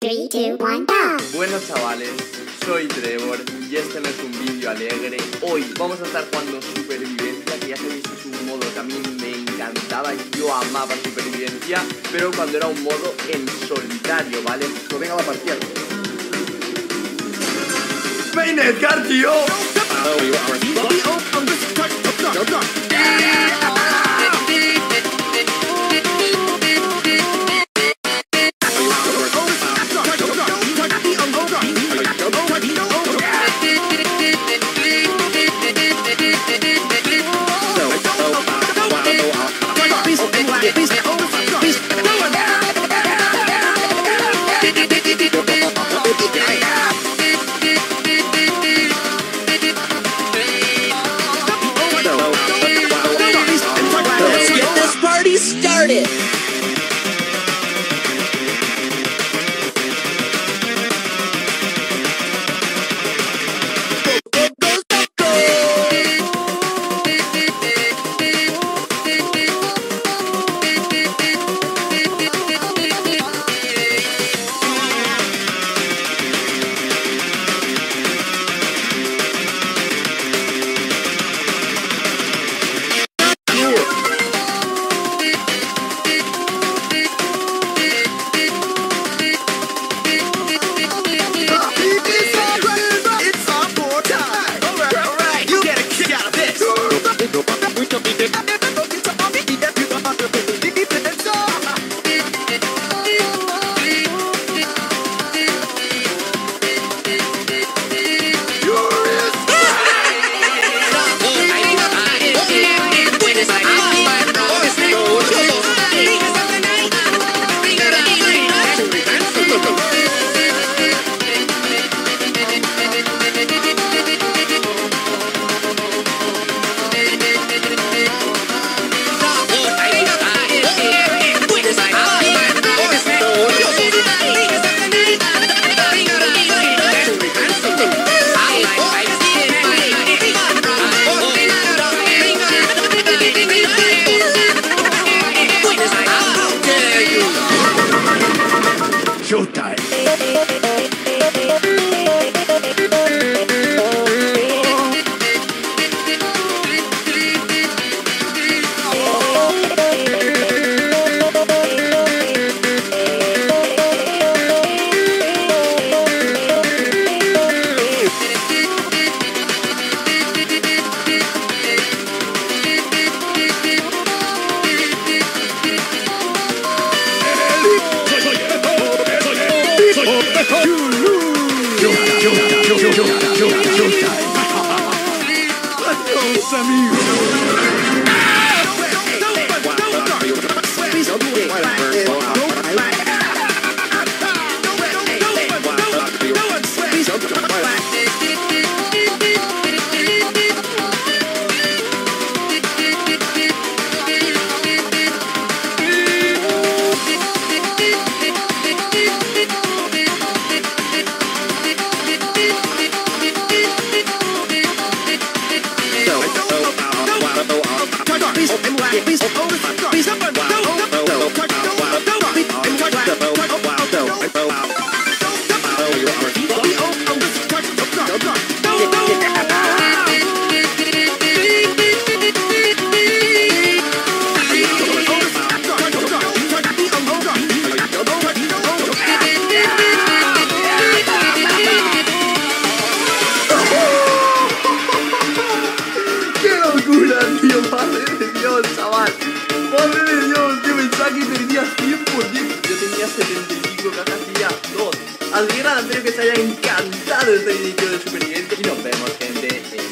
3, 2, 1, go. Buenos chavales, soy Trevor y este no es un vídeo alegre. Hoy vamos a estar jugando supervivencia, que ya sabéis que es un modo que a mí me encantaba. Yo amaba supervivencia, pero cuando era un modo en solitario, ¿vale? Pues venga, va a partir. ¡Ven, Edgar, tío! Started. Así que nada, espero que os haya encantado este vídeo de supervivencia y nos vemos, gente.